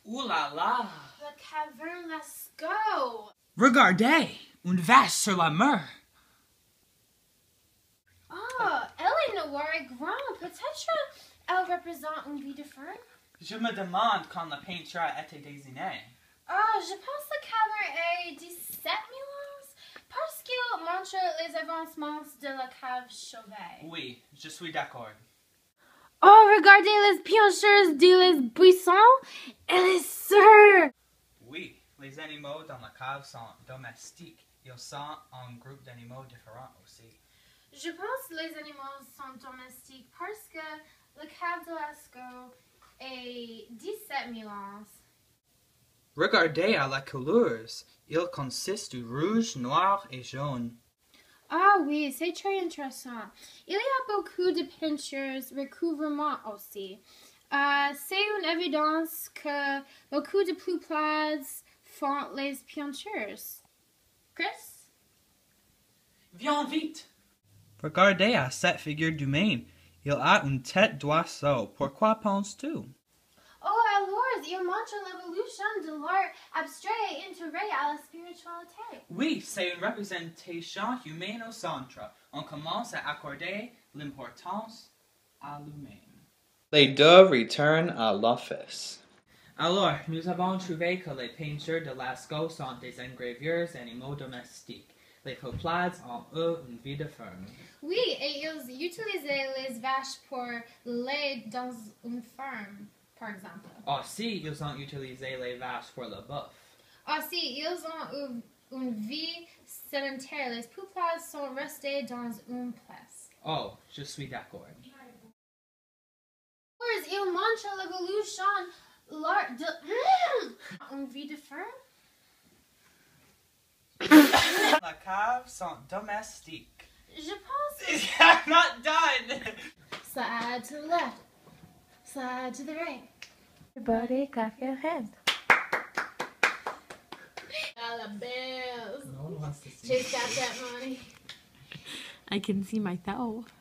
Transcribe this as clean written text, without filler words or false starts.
Ouh la la! La caverne Lascaux! Regardez! Une vache sur la mer! Ah, elle est noire et grande. Peut-être elle représente une vie de femme. Je me demande quand la peinture a été dessinée. Ah, je pense que la caverne est 17 000 ans parce qu'il montre les avancements de la cave Chauvet. Oui, je suis d'accord. Oh, regardez les piocheurs de les buissons. Elle est sûre. Oui, les animaux dans la cave sont domestiques. Ils sont un groupe d'animaux différents aussi. Je pense que les animaux sont domestiques parce que la cave de Lascaux est 17 000 ans. Regardez à la couleurs. Il consiste du rouge, noir et jaune. Ah oui, c'est très intéressant. Il y a beaucoup de peintures recouvrement aussi. C'est une évidence que beaucoup de peuplades font les peintures. Chris? Viens vite! Regardez à cette figure humaine. Il a une tête d'oiseau. Pourquoi penses-tu? Oh, alors, il montre l'évolution de l'art abstrait et intégré à la spiritualité. Oui, c'est une représentation humaine au centre. On commence à accorder l'importance à l'humain. Les deux retournent à l'office. Alors, nous avons trouvé que les peintures de Lascaux sont des engravures animaux domestiques. Les peuplades ont eu une vie de ferme. Oui, et ils utilisaient les vaches pour lait dans une ferme, par exemple. Aussi, ils ont utilisé les vaches pour le bœuf. Aussi, ils ont eu une vie sédentaire. Les peuplades sont restés dans une place. Oh, je suis d'accord. Ils montrent l'évolution, l'art de... une vie de ferme? La cave sont domestiques. Je pense... I'm not done! Slide to the left. Slide to the right. Everybody clap your hands. Dollar bills. No one wants to see. Chase got that money. I can see myself.